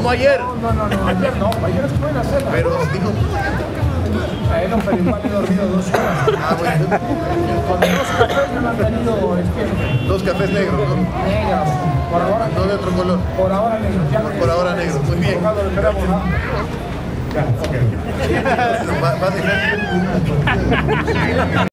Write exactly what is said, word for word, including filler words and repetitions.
tomó ayer. No, no, no, no, ayer no, ayer estuve en la cena. Pero dijo... A él, pero igual he dormido dos horas. Ah, bueno. Con dos cafés me han tenido este... Dos cafés negros, ¿no? Negros. Por ahora No de otro color. Por ahora negros. Por, por ahora negros, muy bien. Por lo esperamos, ¿no? Ya, ok. Va, va a dejar...